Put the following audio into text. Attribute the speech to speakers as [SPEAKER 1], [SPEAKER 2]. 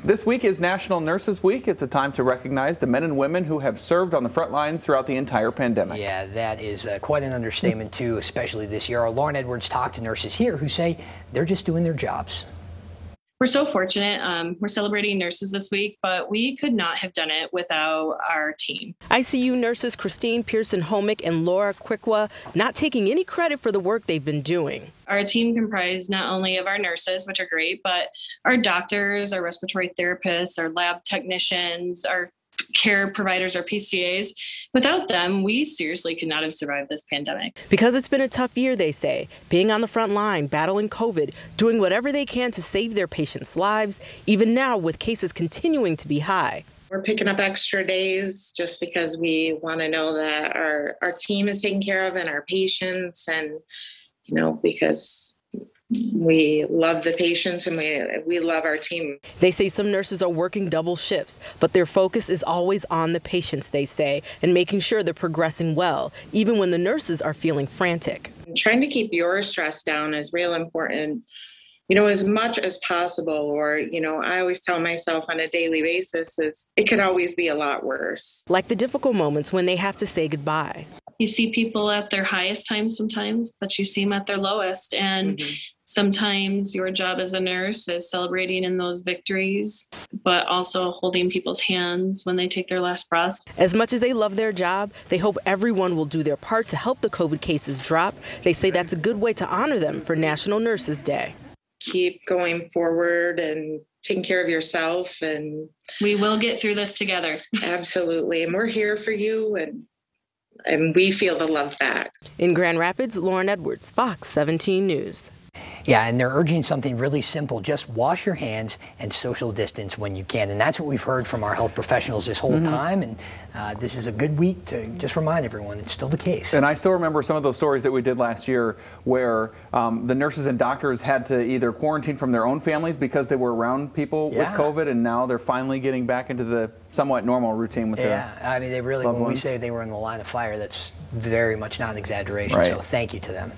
[SPEAKER 1] This week is National Nurses Week. It's a time to recognize the men and women who have served on the front lines throughout the entire pandemic.
[SPEAKER 2] Yeah, that is quite an understatement, too, especially this year. Our Lauren Edwards talked to nurses here who say they're just doing their jobs.
[SPEAKER 3] We're so fortunate. We're celebrating nurses this week, but we could not have done it without our team.
[SPEAKER 4] ICU nurses Christine Pearson-Homick and Laura Quickwa not taking any credit for the work they've been doing.
[SPEAKER 3] Our team comprised not only of our nurses, which are great, but our doctors, our respiratory therapists, our lab technicians, our care providers, our PCAs. Without them, we seriously could not have survived this pandemic.
[SPEAKER 4] Because it's been a tough year, they say, being on the front line, battling COVID, doing whatever they can to save their patients' lives, even now with cases continuing to be high.
[SPEAKER 5] We're picking up extra days just because we want to know that our team is taken care of and our patients, and, you know, because we love the patients and we love our team.
[SPEAKER 4] They say some nurses are working double shifts, but their focus is always on the patients, they say, and making sure they're progressing well, even when the nurses are feeling frantic.
[SPEAKER 5] Trying to keep your stress down is real important, you know, as much as possible. Or, you know, I always tell myself on a daily basis is it could always be a lot worse.
[SPEAKER 4] Like the difficult moments when they have to say goodbye.
[SPEAKER 3] You see people at their highest times sometimes, but you see them at their lowest. And sometimes your job as a nurse is celebrating in those victories, but also holding people's hands when they take their last breath.
[SPEAKER 4] As much as they love their job, they hope everyone will do their part to help the COVID cases drop. They say that's a good way to honor them for National Nurses Day.
[SPEAKER 5] Keep going forward and taking care of yourself, and
[SPEAKER 3] we will get through this together.
[SPEAKER 5] Absolutely. And we're here for you, and we feel the love back.
[SPEAKER 4] In Grand Rapids, Lauren Edwards, Fox 17 News.
[SPEAKER 2] Yeah, and they're urging something really simple. Just wash your hands and social distance when you can. And that's what we've heard from our health professionals this whole time. And this is a good week to just remind everyone it's still the case.
[SPEAKER 1] And I still remember some of those stories that we did last year where the nurses and doctors had to either quarantine from their own families because they were around people with COVID, and now they're finally getting back into the somewhat normal routine with their
[SPEAKER 2] I mean, they really, when we say they were in the line of fire, that's very much not an exaggeration. So thank you to them.